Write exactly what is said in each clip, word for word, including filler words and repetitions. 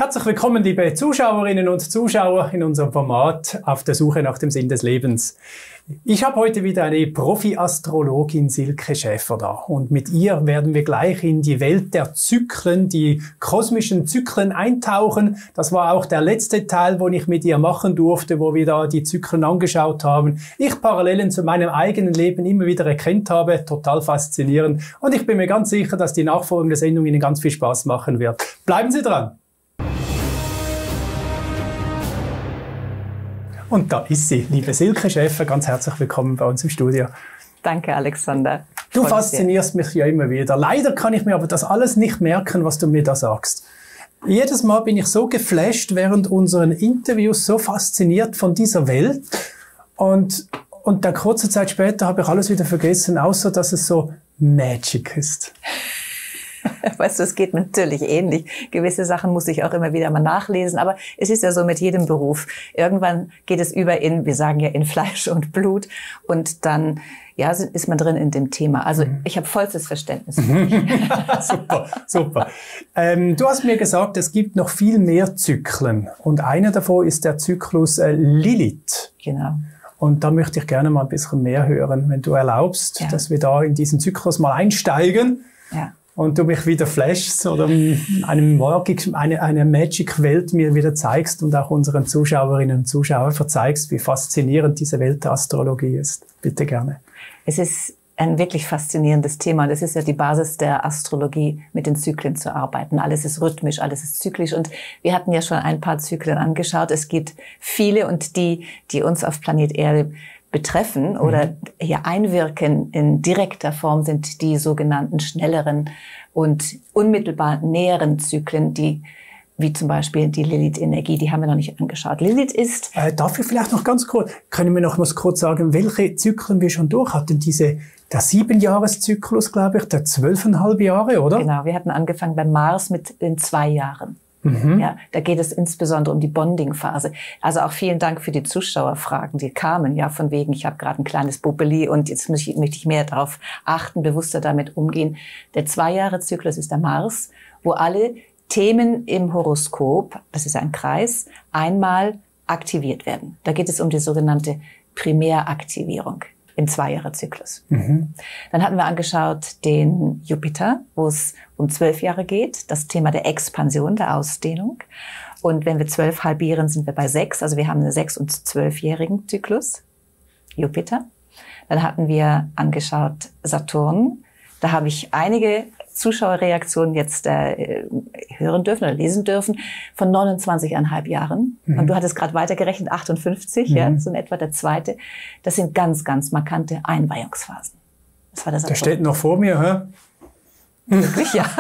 Herzlich willkommen, liebe Zuschauerinnen und Zuschauer, in unserem Format Auf der Suche nach dem Sinn des Lebens. Ich habe heute wieder eine Profi-Astrologin Silke Schäfer da und mit ihr werden wir gleich in die Welt der Zyklen, die kosmischen Zyklen eintauchen. Das war auch der letzte Teil, den ich mit ihr machen durfte, wo wir da die Zyklen angeschaut haben. Ich Parallelen zu meinem eigenen Leben immer wieder erkannt habe, total faszinierend, und ich bin mir ganz sicher, dass die nachfolgende Sendung Ihnen ganz viel Spaß machen wird. Bleiben Sie dran! Und da ist sie, liebe Silke Schäfer, ganz herzlich willkommen bei uns im Studio. Danke, Alexander. Du faszinierst mich ja immer wieder. Leider kann ich mir aber das alles nicht merken, was du mir da sagst. Jedes Mal bin ich so geflasht während unseren Interviews, so fasziniert von dieser Welt. Und, und dann kurze Zeit später habe ich alles wieder vergessen, außer dass es so Magic ist. Weißt du, es geht mir natürlich ähnlich. Gewisse Sachen muss ich auch immer wieder mal nachlesen. Aber es ist ja so mit jedem Beruf. Irgendwann geht es über in, wir sagen ja, in Fleisch und Blut. Und dann, ja, ist man drin in dem Thema. Also ich habe vollstes Verständnis. Super, super. Ähm, du hast mir gesagt, es gibt noch viel mehr Zyklen. Und einer davon ist der Zyklus äh, Lilith. Genau. Und da möchte ich gerne mal ein bisschen mehr hören, wenn du erlaubst, ja. dass wir da in diesen Zyklus mal einsteigen. Ja. Und du mich wieder flashst oder eine, Magic, eine, eine Magic-Welt mir wieder zeigst und auch unseren Zuschauerinnen und Zuschauern verzeigst, wie faszinierend diese Welt der Astrologie ist. Bitte gerne. Es ist ein wirklich faszinierendes Thema. Das ist ja die Basis der Astrologie, mit den Zyklen zu arbeiten. Alles ist rhythmisch, alles ist zyklisch. Und wir hatten ja schon ein paar Zyklen angeschaut. Es gibt viele, und die, die uns auf Planet Erde betreffen oder hier einwirken in direkter Form, sind die sogenannten schnelleren und unmittelbar näheren Zyklen, die wie zum Beispiel die Lilith-Energie, die haben wir noch nicht angeschaut. Lilith ist... Äh, dafür vielleicht noch ganz kurz, können wir noch mal kurz sagen, welche Zyklen wir schon durch hatten? Diese, der Siebenjahreszyklus, glaube ich, der zwölfeinhalb Jahre, oder? Genau, wir hatten angefangen beim Mars mit den zwei Jahren. Mhm. Ja, da geht es insbesondere um die Bonding-Phase. Also auch vielen Dank für die Zuschauerfragen, die kamen, ja, von wegen, ich habe gerade ein kleines Bubbeli und jetzt möchte ich, möchte ich mehr darauf achten, bewusster damit umgehen. Der Zwei-Jahre-Zyklus ist der Mars, wo alle Themen im Horoskop, das ist ein Kreis, einmal aktiviert werden. Da geht es um die sogenannte Primäraktivierung im Zwei-Jahre-Zyklus. Mhm. Dann hatten wir angeschaut den Jupiter, wo es um zwölf Jahre geht, das Thema der Expansion, der Ausdehnung. Und wenn wir zwölf halbieren, sind wir bei sechs, also wir haben einen sechs- und zwölfjährigen Zyklus, Jupiter. Dann hatten wir angeschaut Saturn. Da habe ich einige Zuschauerreaktionen jetzt äh, hören dürfen oder lesen dürfen von neunundzwanzig Komma fünf Jahren. Mhm. Und du hattest gerade weitergerechnet, achtundfünfzig, mhm. ja, so in etwa der zweite. Das sind ganz, ganz markante Einweihungsphasen. Das war der Saturn. Der steht noch vor mir, hä? Wirklich, ja.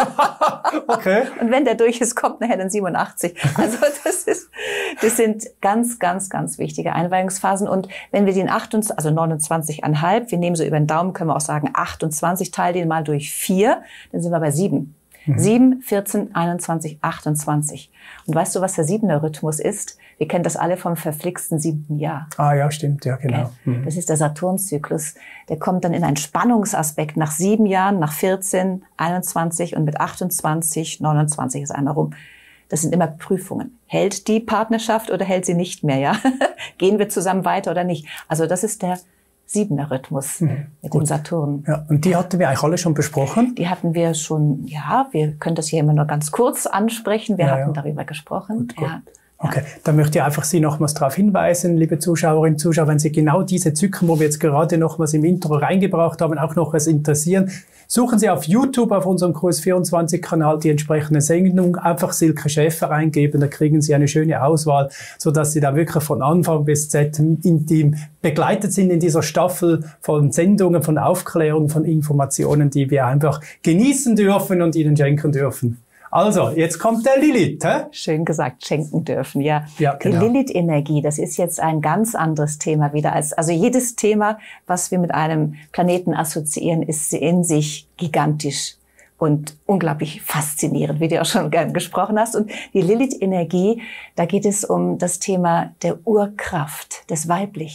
Okay. Und wenn der durch ist, kommt nachher dann siebenundachtzig. Also das ist, das sind ganz, ganz, ganz wichtige Einweihungsphasen. Und wenn wir den achtundzwanzig, also neunundzwanzig Komma fünf, wir nehmen so über den Daumen, können wir auch sagen achtundzwanzig, teilen den mal durch vier, dann sind wir bei sieben. Mhm. sieben, vierzehn, einundzwanzig, achtundzwanzig. Und weißt du, was der siebener Rhythmus ist? Wir kennen das alle vom verflixten siebten Jahr. Ah ja, stimmt, ja, genau. Mhm. Das ist der Saturnzyklus. Der kommt dann in einen Spannungsaspekt nach sieben Jahren, nach vierzehn, einundzwanzig und mit achtundzwanzig, neunundzwanzig ist einmal rum. Das sind immer Prüfungen. Hält die Partnerschaft oder hält sie nicht mehr, ja? Gehen wir zusammen weiter oder nicht? Also das ist der siebener Rhythmus mhm, mit gut. dem Saturn. Ja, und die hatten wir eigentlich alle schon besprochen? Die hatten wir schon, ja, wir können das hier immer nur ganz kurz ansprechen. Wir ja, hatten ja. darüber gesprochen. Gut, gut. Ja. Okay, dann möchte ich einfach Sie nochmals darauf hinweisen, liebe Zuschauerinnen und Zuschauer, wenn Sie genau diese Zyklen, wo wir jetzt gerade nochmals im Intro reingebracht haben, auch noch was interessieren, suchen Sie auf YouTube, auf unserem Kurs vierundzwanzig Kanal, die entsprechende Sendung, einfach Silke Schäfer eingeben, da kriegen Sie eine schöne Auswahl, so dass Sie da wirklich von Anfang bis Z intim begleitet sind in dieser Staffel von Sendungen, von Aufklärung, von Informationen, die wir einfach genießen dürfen und Ihnen schenken dürfen. Also, jetzt kommt der Lilith, hä? Schön gesagt, schenken dürfen, ja. ja genau. Die Lilith-Energie, das ist jetzt ein ganz anderes Thema wieder als, also jedes Thema, was wir mit einem Planeten assoziieren, ist in sich gigantisch und unglaublich faszinierend, wie du auch schon gern gesprochen hast. Und die Lilith-Energie, da geht es um das Thema der Urkraft, des Weiblichen.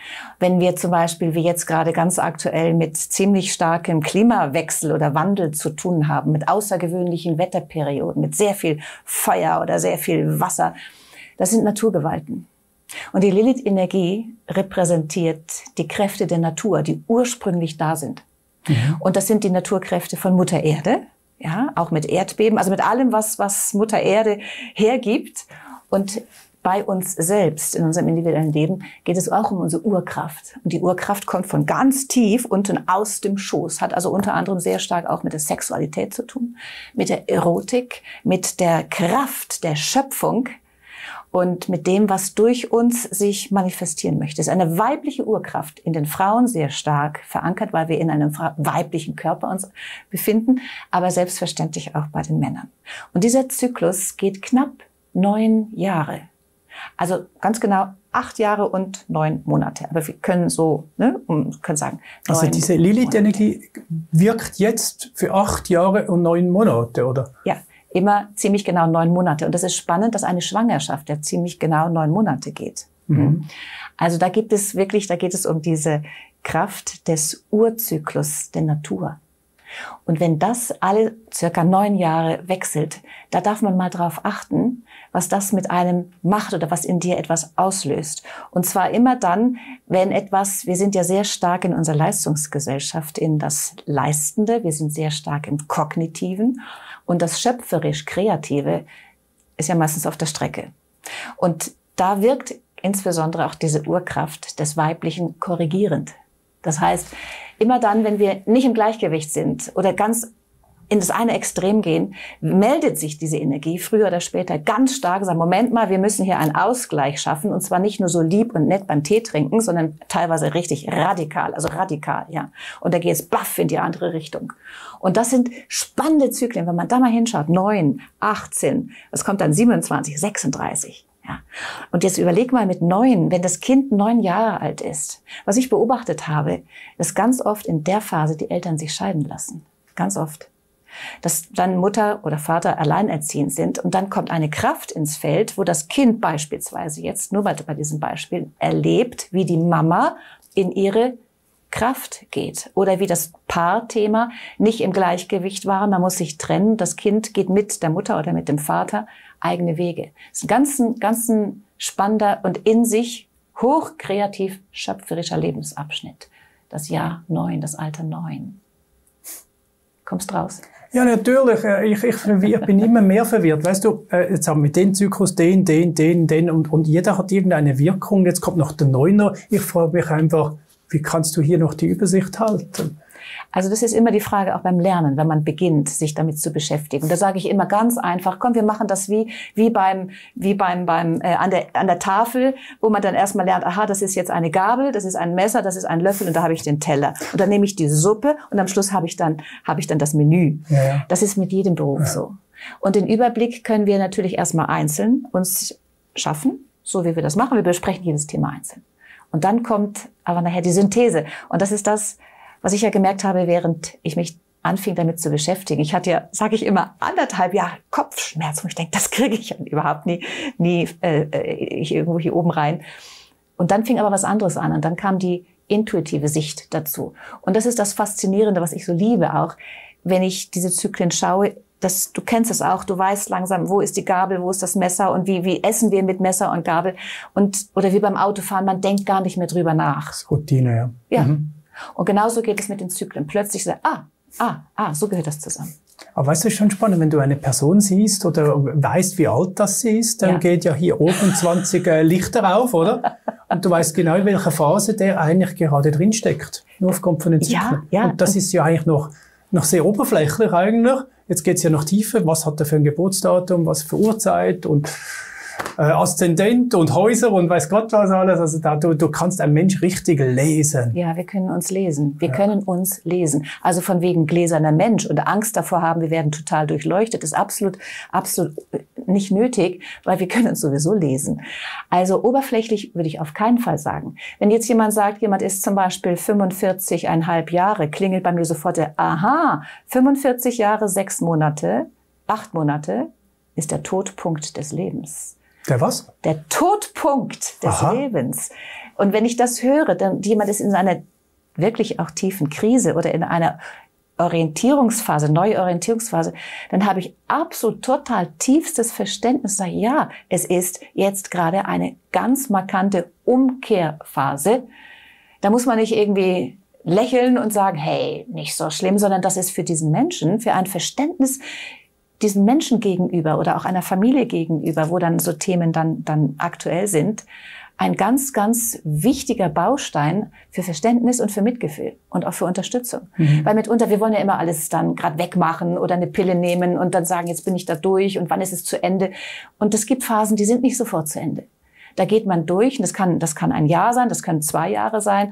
Wenn wir zum Beispiel, wie jetzt gerade ganz aktuell, mit ziemlich starkem Klimawechsel oder Wandel zu tun haben, mit außergewöhnlichen Wetterperioden, mit sehr viel Feuer oder sehr viel Wasser, das sind Naturgewalten. Und die Lilith-Energie repräsentiert die Kräfte der Natur, die ursprünglich da sind. Mhm. Und das sind die Naturkräfte von Mutter Erde, ja, auch mit Erdbeben, also mit allem, was, was Mutter Erde hergibt. Und bei uns selbst, in unserem individuellen Leben, geht es auch um unsere Urkraft. Und die Urkraft kommt von ganz tief unten aus dem Schoß, hat also unter anderem sehr stark auch mit der Sexualität zu tun, mit der Erotik, mit der Kraft der Schöpfung und mit dem, was durch uns sich manifestieren möchte. Es ist eine weibliche Urkraft, in den Frauen sehr stark verankert, weil wir in einem weiblichen Körper uns befinden, aber selbstverständlich auch bei den Männern. Und dieser Zyklus geht knapp neun Jahre. Also ganz genau acht Jahre und neun Monate. Aber wir können so, ne, um, können sagen. Also diese Lilith-Energie wirkt jetzt für acht Jahre und neun Monate, oder? Ja, immer ziemlich genau neun Monate. Und das ist spannend, dass eine Schwangerschaft ja ziemlich genau neun Monate geht. Mhm. Also da gibt es wirklich, da geht es um diese Kraft des Urzyklus der Natur. Und wenn das alle circa neun Jahre wechselt, da darf man mal drauf achten, was das mit einem macht oder was in dir etwas auslöst. Und zwar immer dann, wenn etwas, wir sind ja sehr stark in unserer Leistungsgesellschaft in das Leistende, wir sind sehr stark im Kognitiven und das schöpferisch-Kreative ist ja meistens auf der Strecke. Und da wirkt insbesondere auch diese Urkraft des Weiblichen korrigierend. Das heißt, immer dann, wenn wir nicht im Gleichgewicht sind oder ganz in das eine Extrem gehen, meldet sich diese Energie früher oder später ganz stark, sagt, Moment mal, wir müssen hier einen Ausgleich schaffen und zwar nicht nur so lieb und nett beim Tee trinken, sondern teilweise richtig radikal, also radikal, ja. Und da geht es baff in die andere Richtung. Und das sind spannende Zyklen, wenn man da mal hinschaut, neun, achtzehn, es kommt dann siebenundzwanzig, sechsunddreißig. Ja. Und jetzt überleg mal mit neun, wenn das Kind neun Jahre alt ist. Was ich beobachtet habe, ist ganz oft in der Phase die Eltern sich scheiden lassen. Ganz oft. Dass dann Mutter oder Vater alleinerziehend sind und dann kommt eine Kraft ins Feld, wo das Kind beispielsweise jetzt, nur bei, bei diesem Beispiel, erlebt, wie die Mama in ihre Kraft geht oder wie das Paarthema nicht im Gleichgewicht war. Man muss sich trennen. Das Kind geht mit der Mutter oder mit dem Vater eigene Wege. Das ist ein ganz, ganz spannender und in sich hochkreativ schöpferischer Lebensabschnitt. Das Jahr neun, das Alter neun. Kommst raus? Ja, natürlich. Ich, ich, ich bin immer mehr verwirrt. Weißt du, jetzt haben wir den Zyklus, den, den, den, den und, und jeder hat irgendeine Wirkung. Jetzt kommt noch der Neuner. Ich frage mich einfach, wie kannst du hier noch die Übersicht halten? Also das ist immer die Frage auch beim Lernen, wenn man beginnt, sich damit zu beschäftigen. Da sage ich immer ganz einfach, komm, wir machen das wie wie beim wie beim beim äh, an der an der Tafel, wo man dann erstmal lernt, aha, das ist jetzt eine Gabel, das ist ein Messer, das ist ein Löffel und da habe ich den Teller. Und dann nehme ich die Suppe und am Schluss habe ich dann habe ich dann das Menü. Ja, ja. Das ist mit jedem Beruf ja. so. Und den Überblick können wir natürlich erstmal einzeln uns schaffen, so wie wir das machen. Wir besprechen jedes Thema einzeln. Und dann kommt aber nachher die Synthese. Und das ist das, was ich ja gemerkt habe, während ich mich anfing, damit zu beschäftigen. Ich hatte ja, sage ich immer, anderthalb Jahre Kopfschmerz. Und ich denke, das kriege ich ja überhaupt nie, nie äh, ich irgendwo hier oben rein. Und dann fing aber was anderes an. Und dann kam die intuitive Sicht dazu. Und das ist das Faszinierende, was ich so liebe auch, wenn ich diese Zyklen schaue. Das, du kennst es auch, du weißt langsam, wo ist die Gabel, wo ist das Messer und wie, wie essen wir mit Messer und Gabel. Und, oder wie beim Autofahren, man denkt gar nicht mehr drüber nach. Das ist Routine, ja. Ja. Mhm. Und genauso geht es mit den Zyklen. Plötzlich so, ah, ah, ah, so gehört das zusammen. Aber weißt du, es ist schon spannend, wenn du eine Person siehst oder weißt, wie alt das sie ist, dann ja. geht ja hier oben zwanzig äh, Lichter auf, oder? Und du weißt genau, in welcher Phase der eigentlich gerade drin steckt. Nur aufgrund von den Zyklen. Ja, ja. Und das ist ja eigentlich noch, noch sehr oberflächlich eigentlich. Jetzt geht's ja noch tiefer. Was hat er für ein Geburtsdatum, was für Uhrzeit und äh, Aszendent und Häuser und weiß Gott was alles. Also da, du, du kannst einen Mensch richtig lesen. Ja, wir können uns lesen. Wir ja. können uns lesen. Also von wegen gläserner Mensch und Angst davor haben, wir werden total durchleuchtet, ist absolut, absolut nicht nötig, weil wir können uns sowieso lesen. Also oberflächlich würde ich auf keinen Fall sagen. Wenn jetzt jemand sagt, jemand ist zum Beispiel fünfundvierzig Komma fünf Jahre, klingelt bei mir sofort der, aha, fünfundvierzig Jahre, sechs Monate, acht Monate ist der Todpunkt des Lebens. Der was? Der Todpunkt des Aha. Lebens. Und wenn ich das höre, dann jemand ist in einer wirklich auch tiefen Krise oder in einer Orientierungsphase, neue Orientierungsphase, dann habe ich absolut total tiefstes Verständnis. Sage, ja, es ist jetzt gerade eine ganz markante Umkehrphase. Da muss man nicht irgendwie lächeln und sagen, hey, nicht so schlimm, sondern das ist für diesen Menschen, für ein Verständnis diesen Menschen gegenüber oder auch einer Familie gegenüber, wo dann so Themen dann, dann aktuell sind, ein ganz, ganz wichtiger Baustein für Verständnis und für Mitgefühl und auch für Unterstützung. Mhm. Weil mitunter, wir wollen ja immer alles dann gerade wegmachen oder eine Pille nehmen und dann sagen, jetzt bin ich da durch und wann ist es zu Ende? Und es gibt Phasen, die sind nicht sofort zu Ende. Da geht man durch und das kann, das kann ein Jahr sein, das können zwei Jahre sein,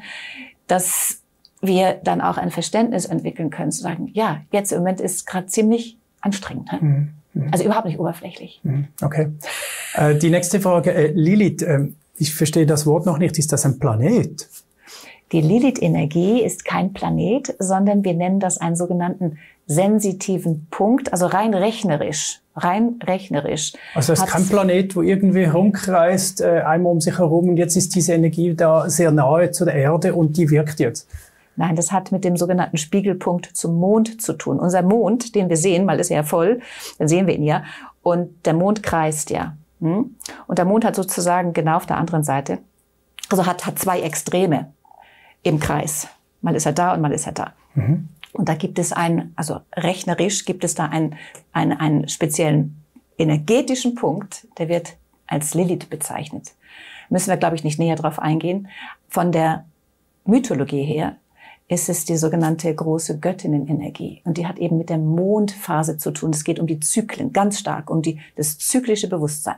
dass wir dann auch ein Verständnis entwickeln können, zu sagen, ja, jetzt im Moment ist gerade ziemlich anstrengend. Ne? Mhm. Also überhaupt nicht oberflächlich. Mhm. Okay. Äh, die nächste Frage, äh, Lilith, äh, ich verstehe das Wort noch nicht. Ist das ein Planet? Die Lilith-Energie ist kein Planet, sondern wir nennen das einen sogenannten sensitiven Punkt, also rein rechnerisch. Rein rechnerisch. Also es ist kein Planet, wo irgendwie herumkreist, äh, einmal um sich herum und jetzt ist diese Energie da sehr nahe zu der Erde und die wirkt jetzt. Nein, das hat mit dem sogenannten Spiegelpunkt zum Mond zu tun. Unser Mond, den wir sehen, weil es ja voll, dann sehen wir ihn ja, und der Mond kreist ja. Und der Mond hat sozusagen genau auf der anderen Seite, also hat, hat zwei Extreme im Kreis. Mal ist er da und mal ist er da. Mhm. Und da gibt es einen, also rechnerisch gibt es da einen, einen, einen speziellen energetischen Punkt, der wird als Lilith bezeichnet. Müssen wir, glaube ich, nicht näher drauf eingehen. Von der Mythologie her ist es die sogenannte große Göttinnenenergie. Und die hat eben mit der Mondphase zu tun. Es geht um die Zyklen, ganz stark um die, das zyklische Bewusstsein.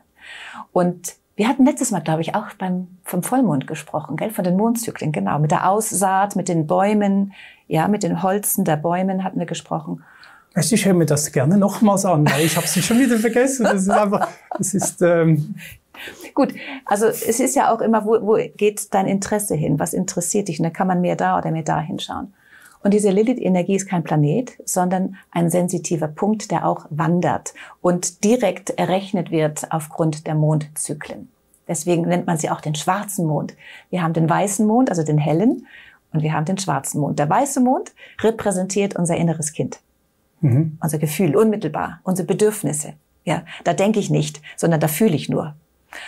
Und wir hatten letztes Mal, glaube ich, auch beim, vom Vollmond gesprochen, gell? Von den Mondzyklen, genau. Mit der Aussaat, mit den Bäumen, ja, mit den Holzen der Bäumen hatten wir gesprochen. Ich höre mir das gerne nochmals an, weil ich habe es schon wieder vergessen. Das ist einfach, das ist... Ähm Gut, also es ist ja auch immer, wo, wo geht dein Interesse hin? Was interessiert dich? Und dann kann man mehr da oder mehr da hinschauen. Und diese Lilith-Energie ist kein Planet, sondern ein sensitiver Punkt, der auch wandert und direkt errechnet wird aufgrund der Mondzyklen. Deswegen nennt man sie auch den schwarzen Mond. Wir haben den weißen Mond, also den hellen, und wir haben den schwarzen Mond. Der weiße Mond repräsentiert unser inneres Kind, mhm. unser Gefühl, unmittelbar, unsere Bedürfnisse. Ja, da denke ich nicht, sondern da fühle ich nur.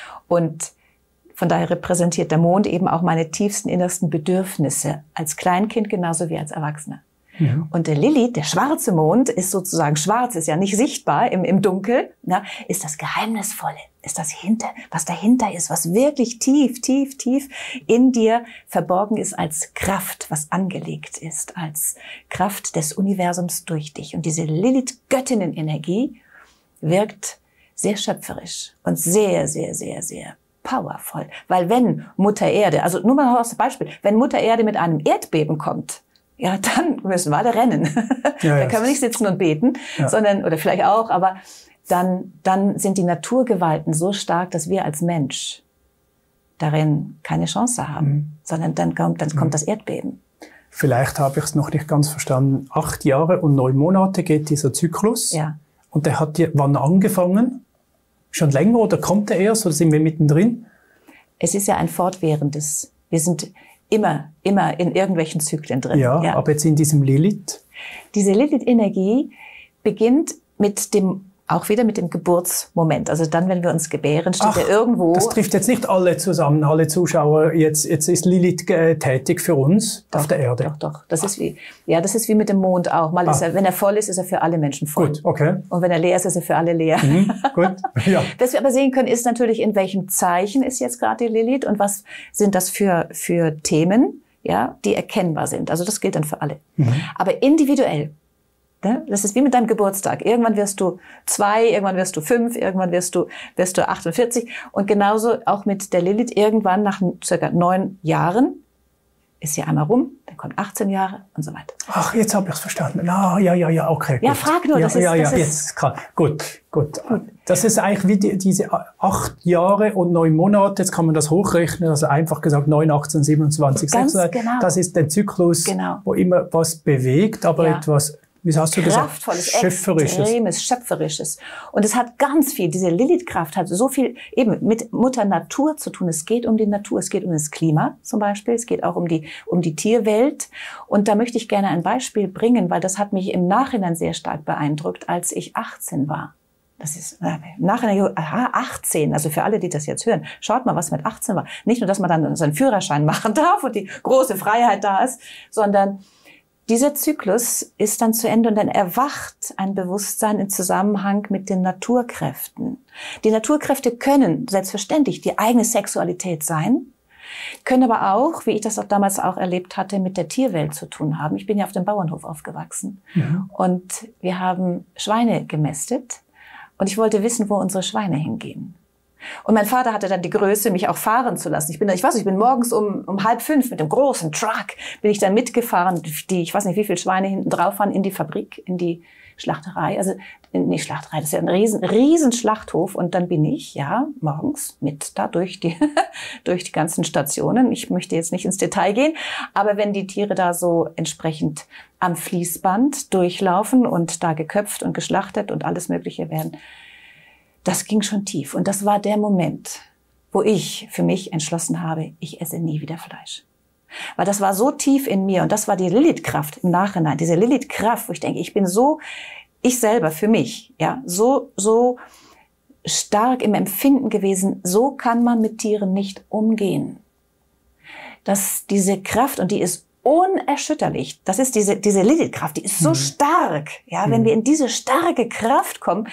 Und von daher repräsentiert der Mond eben auch meine tiefsten, innersten Bedürfnisse als Kleinkind genauso wie als Erwachsener. Ja. Und der Lilith, der schwarze Mond, ist sozusagen schwarz, ist ja nicht sichtbar im, im Dunkel, na, ist das Geheimnisvolle, ist das hinter, was dahinter ist, was wirklich tief, tief, tief in dir verborgen ist als Kraft, was angelegt ist, als Kraft des Universums durch dich. Und diese Lilith-Göttinnen-Energie wirkt sehr schöpferisch und sehr, sehr, sehr, sehr powervoll. Weil wenn Mutter Erde, also nur mal als Beispiel, wenn Mutter Erde mit einem Erdbeben kommt, ja, dann müssen wir alle rennen. Ja, da können wir nicht sitzen und beten, ja. sondern, oder vielleicht auch, aber dann, dann sind die Naturgewalten so stark, dass wir als Mensch darin keine Chance haben, mhm. sondern dann kommt, dann kommt mhm. das Erdbeben. Vielleicht habe ich es noch nicht ganz verstanden. Acht Jahre und neun Monate geht dieser Zyklus. Ja. Und der hat ja wann angefangen? Schon länger oder kommt er erst oder sind wir mittendrin? Es ist ja ein fortwährendes. Wir sind immer, immer in irgendwelchen Zyklen drin. Ja, ja. Aber jetzt in diesem Lilith? Diese Lilith-Energie beginnt mit dem, auch wieder mit dem Geburtsmoment. Also dann, wenn wir uns gebären, steht Ach, er irgendwo. Das trifft jetzt nicht alle zusammen, alle Zuschauer. Jetzt, jetzt ist Lilith äh, tätig für uns doch, auf der Erde. Doch, doch. Das ist wie, ja, das ist wie mit dem Mond auch. Mal ah. ist er, wenn er voll ist, ist er für alle Menschen voll. Gut, okay. Und wenn er leer ist, ist er für alle leer. Mhm, gut, ja. Was wir aber sehen können, ist natürlich, in welchem Zeichen ist jetzt gerade die Lilith und was sind das für, für Themen, ja, die erkennbar sind. Also das gilt dann für alle. Mhm. Aber individuell. Das ist wie mit deinem Geburtstag. Irgendwann wirst du zwei, irgendwann wirst du fünf, irgendwann wirst du, wirst du achtundvierzig. Und genauso auch mit der Lilith. Irgendwann nach circa neun Jahren ist sie einmal rum, dann kommt achtzehn Jahre und so weiter. Ach, jetzt habe ich es verstanden. Ah, ja, ja, ja, okay. Ja, gut. frag nur. Ja, das ist, ja, ja, das ist jetzt ist klar. Gut, gut. Das ist eigentlich wie die, diese acht Jahre und neun Monate. Jetzt kann man das hochrechnen. Also einfach gesagt neun, achtzehn, siebenundzwanzig, Ganz sechsundzwanzig. genau. Das ist der Zyklus, genau. wo immer was bewegt, aber ja. etwas Wie hast du gesagt? Kraftvolles, Schöpferisches. extremes, schöpferisches. Und es hat ganz viel, diese Lilith-Kraft hat so viel eben mit Mutter Natur zu tun. Es geht um die Natur, es geht um das Klima zum Beispiel, es geht auch um die, um die Tierwelt. Und da möchte ich gerne ein Beispiel bringen, weil das hat mich im Nachhinein sehr stark beeindruckt, als ich achtzehn war. Das ist im Nachhinein, aha, achtzehn, also für alle, die das jetzt hören, schaut mal, was mit achtzehn war. Nicht nur, dass man dann seinen Führerschein machen darf und die große Freiheit da ist, sondern dieser Zyklus ist dann zu Ende und dann erwacht ein Bewusstsein im Zusammenhang mit den Naturkräften. Die Naturkräfte können selbstverständlich die eigene Sexualität sein, können aber auch, wie ich das auch damals auch erlebt hatte, mit der Tierwelt zu tun haben. Ich bin ja auf dem Bauernhof aufgewachsen mhm. und wir haben Schweine gemästet und ich wollte wissen, wo unsere Schweine hingehen. Und mein Vater hatte dann die Größe, mich auch fahren zu lassen. Ich bin, ich weiß nicht, ich bin morgens um, um halb fünf mit dem großen Truck, bin ich dann mitgefahren, die, ich weiß nicht, wie viele Schweine hinten drauf waren, in die Fabrik, in die Schlachterei. Also, nicht Schlachterei, das ist ja ein riesen, riesen Schlachthof. Und dann bin ich, ja, morgens mit da durch die, durch die ganzen Stationen. Ich möchte jetzt nicht ins Detail gehen, aber wenn die Tiere da so entsprechend am Fließband durchlaufen und da geköpft und geschlachtet und alles Mögliche werden, das ging schon tief. Und das war der Moment, wo ich für mich entschlossen habe, ich esse nie wieder Fleisch. Weil das war so tief in mir und das war die Lilith-Kraft im Nachhinein. Diese Lilith-Kraft, wo ich denke, ich bin so, ich selber für mich, ja, so, so stark im Empfinden gewesen, so kann man mit Tieren nicht umgehen. Dass diese Kraft, und die ist unerschütterlich, das ist diese, diese Lilith-Kraft, die ist so mhm. stark. Ja, mhm. wenn wir in diese starke Kraft kommen,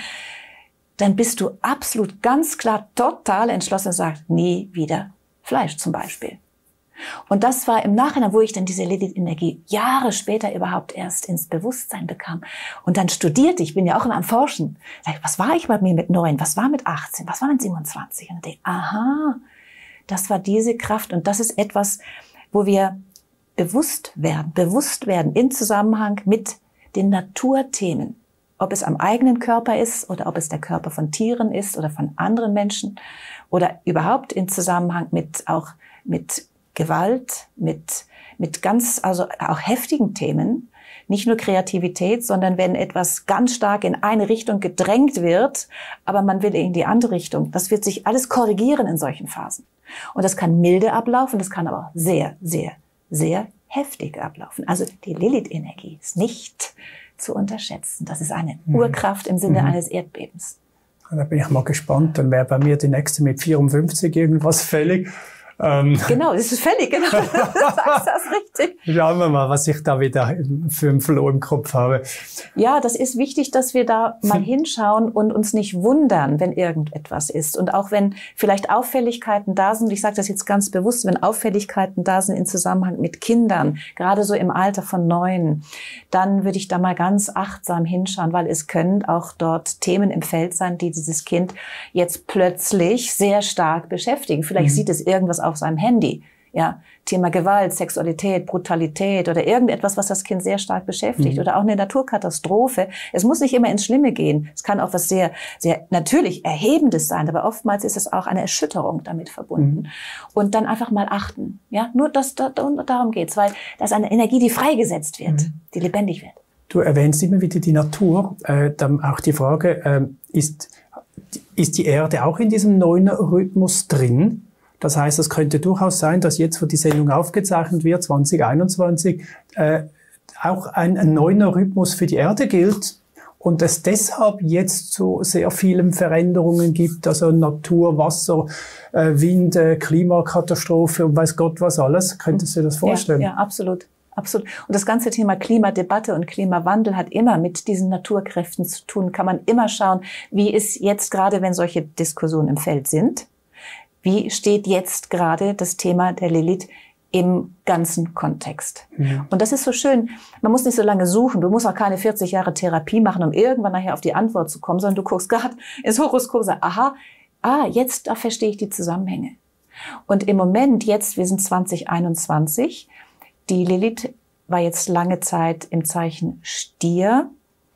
dann bist du absolut ganz klar total entschlossen und sagst, nie wieder Fleisch zum Beispiel. Und das war im Nachhinein, wo ich dann diese Lilith-Energie Jahre später überhaupt erst ins Bewusstsein bekam. Und dann studierte ich, bin ja auch immer am Forschen. Was war ich bei mir mit neun? Was war mit achtzehn? Was war mit siebenundzwanzig? Und dann denke ich, aha, das war diese Kraft. Und das ist etwas, wo wir bewusst werden, bewusst werden im Zusammenhang mit den Naturthemen. Ob es am eigenen Körper ist oder ob es der Körper von Tieren ist oder von anderen Menschen oder überhaupt im Zusammenhang mit auch mit Gewalt, mit mit ganz also auch heftigen Themen, nicht nur Kreativität, sondern wenn etwas ganz stark in eine Richtung gedrängt wird, aber man will in die andere Richtung, das wird sich alles korrigieren in solchen Phasen. Und das kann milde ablaufen, das kann aber sehr, sehr, sehr heftig ablaufen. Also die Lilith-Energie ist nicht zu unterschätzen. Das ist eine mhm. Urkraft im Sinne mhm. eines Erdbebens. Da bin ich mal gespannt. Dann wäre bei mir die nächste mit vierundfünfzig irgendwas fällig. Ähm, genau, das ist fällig, genau. Du sagst das richtig. Schauen wir mal, was ich da wieder für einen Floh im Kopf habe. Ja, das ist wichtig, dass wir da mal hinschauen und uns nicht wundern, wenn irgendetwas ist. Und auch wenn vielleicht Auffälligkeiten da sind, ich sage das jetzt ganz bewusst, wenn Auffälligkeiten da sind im Zusammenhang mit Kindern, gerade so im Alter von neun, dann würde ich da mal ganz achtsam hinschauen, weil es können auch dort Themen im Feld sein, die dieses Kind jetzt plötzlich sehr stark beschäftigen. Vielleicht mhm. sieht es irgendwas auf seinem Handy, ja, Thema Gewalt, Sexualität, Brutalität oder irgendetwas, was das Kind sehr stark beschäftigt mhm. oder auch eine Naturkatastrophe. Es muss nicht immer ins Schlimme gehen. Es kann auch was sehr, sehr natürlich Erhebendes sein, aber oftmals ist es auch eine Erschütterung damit verbunden. Mhm. Und dann einfach mal achten, ja, nur das, da, darum geht's, weil das ist eine Energie, die freigesetzt wird, mhm. die lebendig wird. Du erwähnst immer wieder die Natur, äh, dann auch die Frage, äh, ist, ist die Erde auch in diesem neuen Rhythmus drin? Das heißt, es könnte durchaus sein, dass jetzt, wo die Sendung aufgezeichnet wird, zwanzig einundzwanzig, äh, auch ein, ein neuer Rhythmus für die Erde gilt und es deshalb jetzt so sehr vielen Veränderungen gibt, also Natur, Wasser, äh, Wind, äh, Klimakatastrophe und weiß Gott was alles. Könntest du dir das vorstellen? Ja, ja, absolut. Absolut. Und das ganze Thema Klimadebatte und Klimawandel hat immer mit diesen Naturkräften zu tun. Kann man immer schauen, wie ist jetzt gerade, wenn solche Diskussionen im Feld sind, wie steht jetzt gerade das Thema der Lilith im ganzen Kontext? Ja. Und das ist so schön. Man muss nicht so lange suchen. Du musst auch keine vierzig Jahre Therapie machen, um irgendwann nachher auf die Antwort zu kommen, sondern du guckst gerade ins Horoskop und sagst, aha, ah, jetzt da verstehe ich die Zusammenhänge. Und im Moment, jetzt, wir sind zwanzig einundzwanzig, die Lilith war jetzt lange Zeit im Zeichen Stier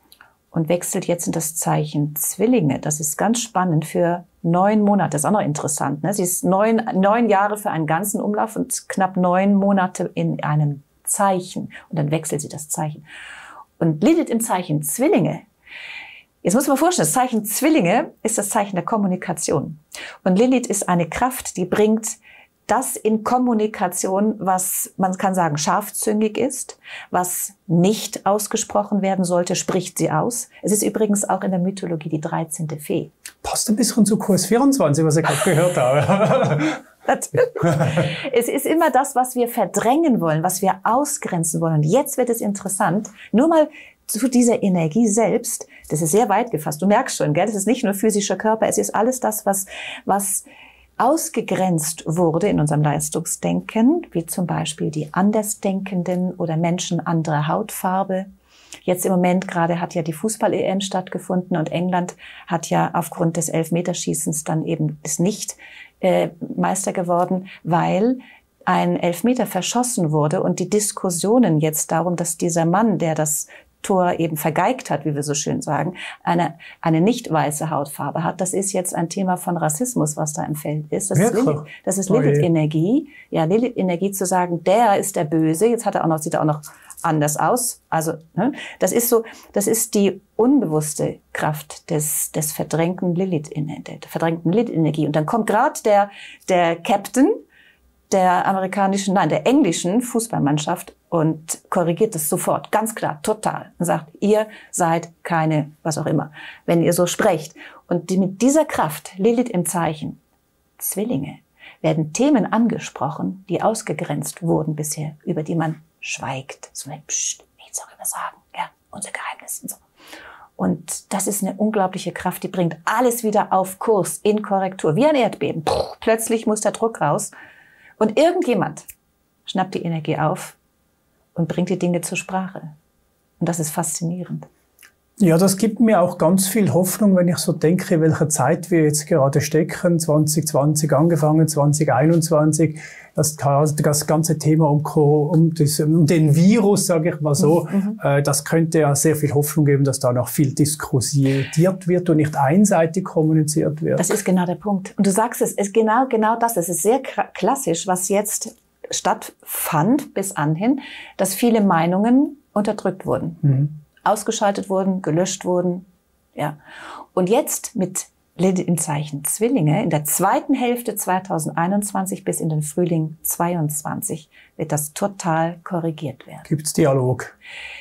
und wechselt jetzt in das Zeichen Zwillinge. Das ist ganz spannend für neun Monate. Das ist auch noch interessant, ne? Sie ist neun, neun Jahre für einen ganzen Umlauf und knapp neun Monate in einem Zeichen. Und dann wechselt sie das Zeichen. Und Lilith im Zeichen Zwillinge. Jetzt muss man sich vorstellen, das Zeichen Zwillinge ist das Zeichen der Kommunikation. Und Lilith ist eine Kraft, die bringt das in Kommunikation, was man kann sagen scharfzüngig ist, was nicht ausgesprochen werden sollte, spricht sie aus. Es ist übrigens auch in der Mythologie die dreizehnte Fee. Passt ein bisschen zu Kurs vierundzwanzig, was ich gerade gehört habe. Es ist immer das, was wir verdrängen wollen, was wir ausgrenzen wollen. Und jetzt wird es interessant, nur mal zu dieser Energie selbst, das ist sehr weit gefasst. Du merkst schon, gell? Das ist nicht nur physischer Körper, es ist alles das, was, was ausgegrenzt wurde in unserem Leistungsdenken, wie zum Beispiel die Andersdenkenden oder Menschen anderer Hautfarbe. Jetzt im Moment gerade hat ja die Fußball-E M stattgefunden und England hat ja aufgrund des Elfmeterschießens dann eben ist nicht äh, Meister geworden, weil ein Elfmeter verschossen wurde und die Diskussionen jetzt darum, dass dieser Mann, der das Tor eben vergeigt hat, wie wir so schön sagen, eine, eine nicht weiße Hautfarbe hat. Das ist jetzt ein Thema von Rassismus, was da im Feld ist. Das Wirklich? ist Lilith, das ist Lilith-Energie. Ja, Lilith-Energie zu sagen, der ist der Böse. Jetzt hat er auch noch, sieht er auch noch anders aus. Also, ne? Das ist so, das ist die unbewusste Kraft des, des verdrängten Lilith-Energie, der verdrängten Lilith-Energie. Und dann kommt gerade der, der Captain der amerikanischen, nein, der englischen Fußballmannschaft und korrigiert das sofort, ganz klar, total. Und sagt, ihr seid keine, was auch immer, wenn ihr so sprecht. Und die, mit dieser Kraft, Lilith im Zeichen, Zwillinge, werden Themen angesprochen, die ausgegrenzt wurden bisher, über die man schweigt. So ein Psst, nichts darüber sagen, ja, unser Geheimnis und so. Und das ist eine unglaubliche Kraft, die bringt alles wieder auf Kurs, in Korrektur, wie ein Erdbeben. Puh, plötzlich muss der Druck raus. Und irgendjemand schnappt die Energie auf und bringt die Dinge zur Sprache. Und das ist faszinierend. Ja, das gibt mir auch ganz viel Hoffnung, wenn ich so denke, in welcher Zeit wir jetzt gerade stecken. zwanzig zwanzig angefangen, zwanzig einundzwanzig. Das, das ganze Thema um, um, das, um den Virus, sage ich mal so, mhm. äh, das könnte ja sehr viel Hoffnung geben, dass da noch viel diskutiert wird und nicht einseitig kommuniziert wird. Das ist genau der Punkt. Und du sagst es, ist genau, genau das. Es ist sehr klassisch, was jetzt stattfand bis anhin, dass viele Meinungen unterdrückt wurden. Mhm. Ausgeschaltet wurden, gelöscht wurden, ja. Und jetzt mit Lilith im Zeichen Zwillinge, in der zweiten Hälfte zweitausendeinundzwanzig bis in den Frühling zweiundzwanzig wird das total korrigiert werden. Gibt's Dialog?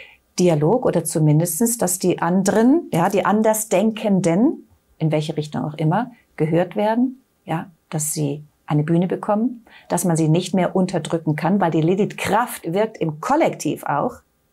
Dialog oder zumindestens, dass die anderen, ja, die Andersdenkenden, in welche Richtung auch immer, gehört werden, ja, dass sie eine Bühne bekommen, dass man sie nicht mehr unterdrücken kann, weil die Lilith-Kraft wirkt im Kollektiv auch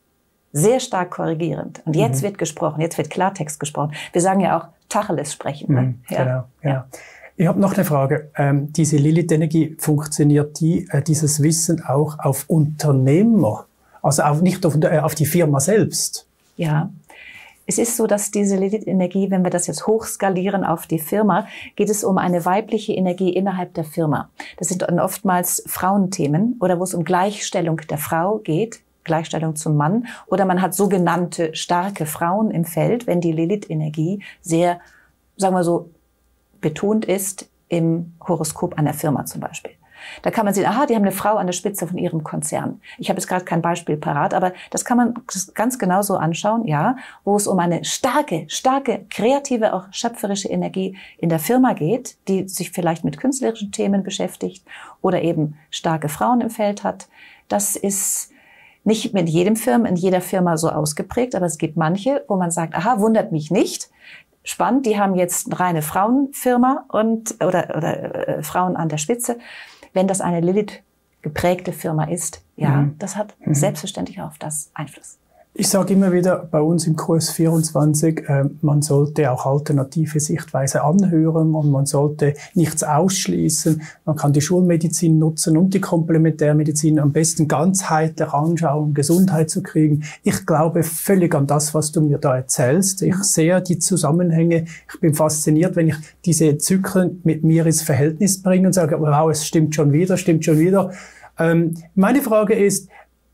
sehr stark korrigierend. Und jetzt mhm. wird gesprochen, jetzt wird Klartext gesprochen. Wir sagen ja auch Tacheles sprechen. Ne? Mhm, ja. Genau, genau. Ja. Ich habe noch eine Frage. Ähm, diese Lilith-Energie, funktioniert die, äh, dieses Wissen auch auf Unternehmer? Also auch nicht auf, äh, auf die Firma selbst? Ja. Es ist so, dass diese Lilith-Energie, wenn wir das jetzt hochskalieren auf die Firma, geht es um eine weibliche Energie innerhalb der Firma. Das sind dann oftmals Frauenthemen oder wo es um Gleichstellung der Frau geht. Gleichstellung zum Mann, oder man hat sogenannte starke Frauen im Feld, wenn die Lilith-Energie sehr, sagen wir so, betont ist im Horoskop einer Firma zum Beispiel. Da kann man sehen, aha, die haben eine Frau an der Spitze von ihrem Konzern. Ich habe jetzt gerade kein Beispiel parat, aber das kann man ganz genau so anschauen, ja, wo es um eine starke, starke, kreative, auch schöpferische Energie in der Firma geht, die sich vielleicht mit künstlerischen Themen beschäftigt oder eben starke Frauen im Feld hat. Das ist nicht mit jedem Firma, in jeder Firma so ausgeprägt, aber es gibt manche, wo man sagt, aha, wundert mich nicht. Spannend, die haben jetzt eine reine Frauenfirma und, oder, oder äh, Frauen an der Spitze. Wenn das eine Lilith geprägte Firma ist, ja, mhm. das hat mhm. selbstverständlich auf das Einfluss. Ich sage immer wieder bei uns im Kurs vierundzwanzig, äh, man sollte auch alternative Sichtweise anhören und man sollte nichts ausschließen. Man kann die Schulmedizin nutzen und die Komplementärmedizin am besten ganzheitlich anschauen, um Gesundheit zu kriegen. Ich glaube völlig an das, was du mir da erzählst. Ich sehe die Zusammenhänge. Ich bin fasziniert, wenn ich diese Zyklen mit mir ins Verhältnis bringe und sage, wow, es stimmt schon wieder, stimmt schon wieder. Ähm, meine Frage ist,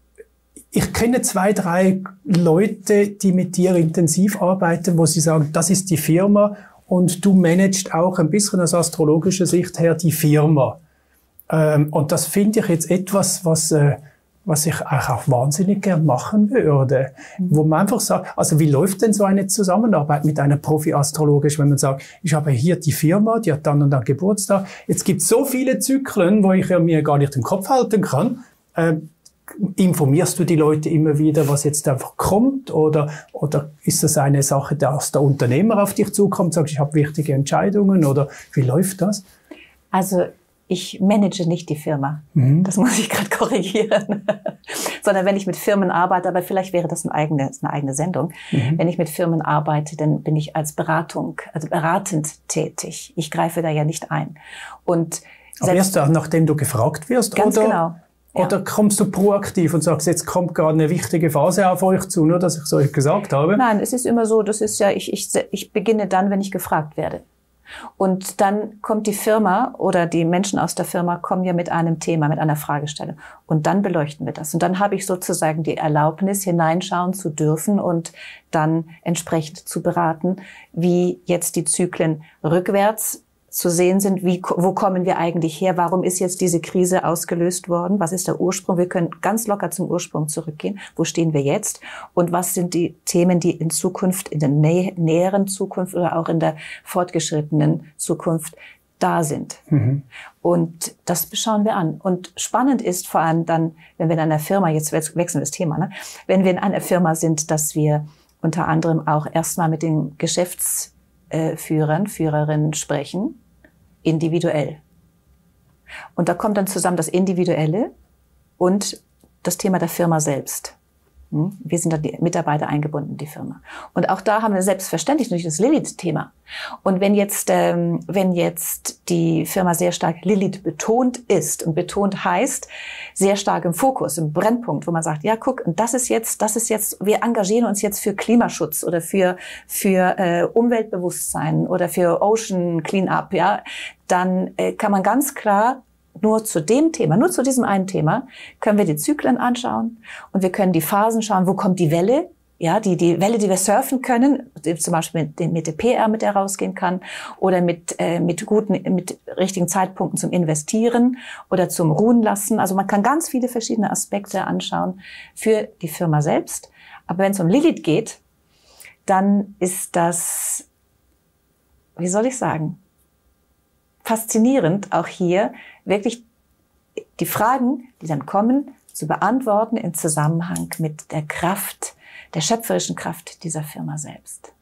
ich kenne zwei, drei Leute, die mit dir intensiv arbeiten, wo sie sagen, das ist die Firma und du managst auch ein bisschen aus astrologischer Sicht her die Firma. Ähm, und das finde ich jetzt etwas, was, äh, was ich eigentlich auch wahnsinnig gern machen würde. Mhm. Wo man einfach sagt, also wie läuft denn so eine Zusammenarbeit mit einer Profi-Astrologin, wenn man sagt, ich habe hier die Firma, die hat dann und dann Geburtstag. Jetzt gibt es so viele Zyklen, wo ich ja mir gar nicht im Kopf halten kann. Ähm, informierst du die Leute immer wieder, was jetzt einfach kommt? Oder, oder ist das eine Sache, dass der Unternehmer auf dich zukommt und sagt, ich habe wichtige Entscheidungen? Oder wie läuft das? Also ich manage nicht die Firma. Mhm. Das muss ich gerade korrigieren. Sondern wenn ich mit Firmen arbeite, aber vielleicht wäre das eine eigene, eine eigene Sendung. Mhm. Wenn ich mit Firmen arbeite, dann bin ich als Beratung, also beratend tätig. Ich greife da ja nicht ein. Und aber erst nachdem du gefragt wirst? Ganz oder? genau. Ja. Oder kommst du proaktiv und sagst, jetzt kommt gerade eine wichtige Phase auf euch zu, nur dass ich es euch gesagt habe? Nein, es ist immer so, das ist ja, ich, ich, ich beginne dann, wenn ich gefragt werde. Und dann kommt die Firma oder die Menschen aus der Firma kommen ja mit einem Thema, mit einer Fragestellung. Und dann beleuchten wir das. Und dann habe ich sozusagen die Erlaubnis, hineinschauen zu dürfen und dann entsprechend zu beraten, wie jetzt die Zyklen rückwärts zu sehen sind, wie, wo kommen wir eigentlich her, warum ist jetzt diese Krise ausgelöst worden, was ist der Ursprung, wir können ganz locker zum Ursprung zurückgehen, wo stehen wir jetzt und was sind die Themen, die in Zukunft, in der nä näheren Zukunft oder auch in der fortgeschrittenen Zukunft da sind. Mhm. Und das schauen wir an. Und spannend ist vor allem dann, wenn wir in einer Firma, jetzt wechseln wir das Thema, ne? Wenn wir in einer Firma sind, dass wir unter anderem auch erstmal mit den Geschäftsführern, Führerinnen sprechen, individuell. Und da kommt dann zusammen das Individuelle und das Thema der Firma selbst. Wir sind da die Mitarbeiter eingebunden in die Firma. Und auch da haben wir selbstverständlich natürlich das Lilith-Thema. Und wenn jetzt, ähm, wenn jetzt die Firma sehr stark Lilith betont ist, und betont heißt, sehr stark im Fokus, im Brennpunkt, wo man sagt, ja, guck, das ist jetzt, das ist jetzt, wir engagieren uns jetzt für Klimaschutz oder für, für äh, Umweltbewusstsein oder für Ocean Cleanup, ja, dann äh, kann man ganz klar nur zu dem Thema, nur zu diesem einen Thema, können wir die Zyklen anschauen und wir können die Phasen schauen, wo kommt die Welle, ja, die, die Welle, die wir surfen können, zum Beispiel mit, mit der P R, mit der rausgehen kann, oder mit, äh, mit guten, mit richtigen Zeitpunkten zum Investieren oder zum Ruhen lassen. Also man kann ganz viele verschiedene Aspekte anschauen für die Firma selbst. Aber wenn es um Lilith geht, dann ist das, wie soll ich sagen, faszinierend, auch hier wirklich die Fragen, die dann kommen, zu beantworten im Zusammenhang mit der Kraft, der schöpferischen Kraft dieser Firma selbst.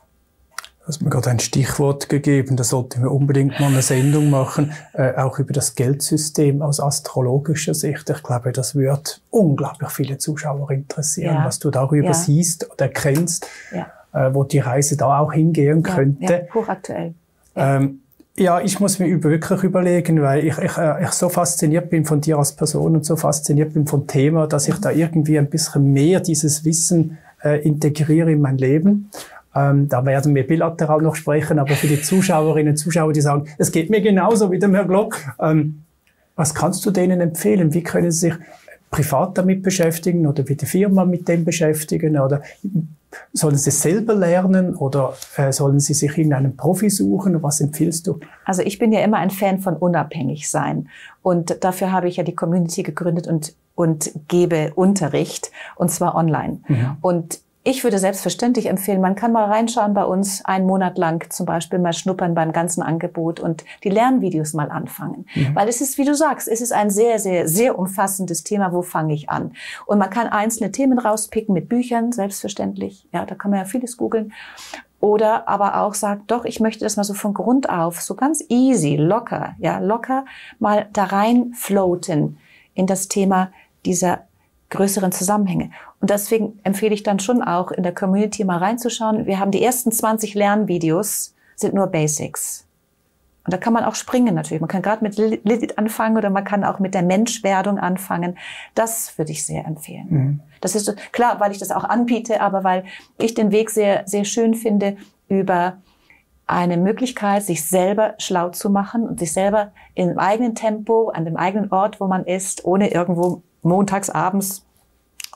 Du hast mir gerade ein Stichwort gegeben, da sollten wir unbedingt mal eine Sendung machen, äh, auch über das Geldsystem aus astrologischer Sicht. Ich glaube, das wird unglaublich viele Zuschauer interessieren, ja. was du darüber ja. siehst oder kennst, ja. äh, wo die Reise da auch hingehen ja, könnte. Ja, hochaktuell. Ja. Ähm, Ja, ich muss mir wirklich überlegen, weil ich, ich, ich so fasziniert bin von dir als Person und so fasziniert bin vom Thema, dass ich da irgendwie ein bisschen mehr dieses Wissen äh, integriere in mein Leben. Ähm, da werden wir bilateral noch sprechen, aber für die Zuschauerinnen und Zuschauer, die sagen, es geht mir genauso wie dem Herr Glock, ähm, was kannst du denen empfehlen? Wie können sie sich privat damit beschäftigen oder wie die Firma mit dem beschäftigen? Oder sollen sie selber lernen oder äh, sollen sie sich in einen Profi suchen? Was empfiehlst du? Also ich bin ja immer ein Fan von unabhängig sein. Und dafür habe ich ja die Community gegründet und, und gebe Unterricht, und zwar online. Mhm. Und ich würde selbstverständlich empfehlen, man kann mal reinschauen bei uns einen Monat lang, zum Beispiel mal schnuppern beim ganzen Angebot und die Lernvideos mal anfangen. Mhm. Weil es ist, wie du sagst, es ist ein sehr, sehr, sehr umfassendes Thema. Wo fange ich an? Und man kann einzelne Themen rauspicken mit Büchern, selbstverständlich. Ja, da kann man ja vieles googeln. Oder aber auch sagt, doch, ich möchte das mal so von Grund auf, so ganz easy, locker, ja, locker mal da rein floaten in das Thema dieser größeren Zusammenhänge. Und deswegen empfehle ich dann schon auch, in der Community mal reinzuschauen. Wir haben die ersten zwanzig Lernvideos, sind nur Basics. Und da kann man auch springen natürlich. Man kann gerade mit Lilith anfangen oder man kann auch mit der Menschwerdung anfangen. Das würde ich sehr empfehlen. Mhm. Das ist klar, weil ich das auch anbiete, aber weil ich den Weg sehr, sehr schön finde, über eine Möglichkeit, sich selber schlau zu machen und sich selber im eigenen Tempo, an dem eigenen Ort, wo man ist, ohne irgendwo montags abends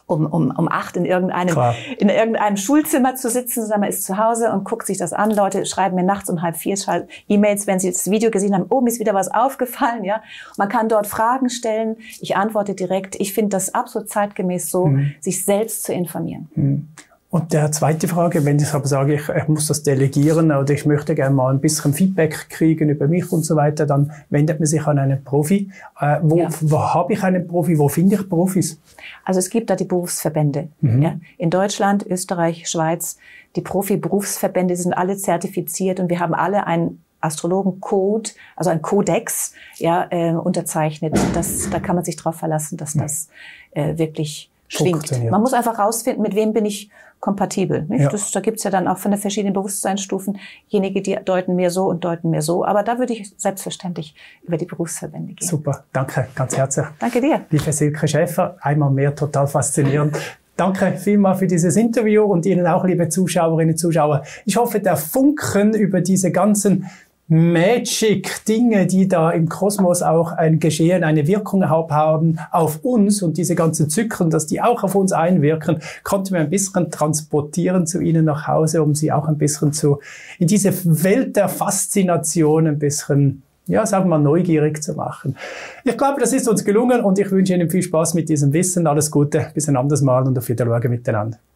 um, um, um acht in irgendeinem, in irgendeinem Schulzimmer zu sitzen, sondern man ist zu Hause und guckt sich das an. Leute schreiben mir nachts um halb vier E-Mails, wenn sie das Video gesehen haben, oh, mir ist wieder was aufgefallen, ja. Man kann dort Fragen stellen. Ich antworte direkt. Ich finde das absolut zeitgemäß so, mhm. sich selbst zu informieren. Mhm. Und der zweite Frage, wenn ich aber sage, ich, ich muss das delegieren oder ich möchte gerne mal ein bisschen Feedback kriegen über mich und so weiter, dann wendet man sich an einen Profi. Äh, wo ja. wo habe ich einen Profi? Wo finde ich Profis? Also es gibt da die Berufsverbände. Mhm. Ja. In Deutschland, Österreich, Schweiz, die Profi-Berufsverbände sind alle zertifiziert und wir haben alle einen Astrologencode, also ein Kodex, ja, äh, unterzeichnet. Das, da kann man sich drauf verlassen, dass das äh, wirklich schwingt. Man muss einfach rausfinden, mit wem bin ich kompatibel. Nicht? Ja. Das, da gibt's ja dann auch von den verschiedenen Bewusstseinsstufen jenige, die deuten mehr so und deuten mehr so. Aber da würde ich selbstverständlich über die Berufsverbände gehen. Super, danke, ganz herzlich. Danke dir. Liebe Silke Schäfer, einmal mehr total faszinierend. Danke vielmals für dieses Interview und Ihnen auch, liebe Zuschauerinnen und Zuschauer. Ich hoffe, der Funken über diese ganzen Magic-Dinge, die da im Kosmos auch ein Geschehen, eine Wirkung haben auf uns und diese ganzen Zyklen, dass die auch auf uns einwirken, konnten wir ein bisschen transportieren zu Ihnen nach Hause, um Sie auch ein bisschen zu, in diese Welt der Faszination ein bisschen, ja, sagen wir mal, neugierig zu machen. Ich glaube, das ist uns gelungen und ich wünsche Ihnen viel Spaß mit diesem Wissen. Alles Gute, bis ein anderes Mal und auf Wiedersehen miteinander.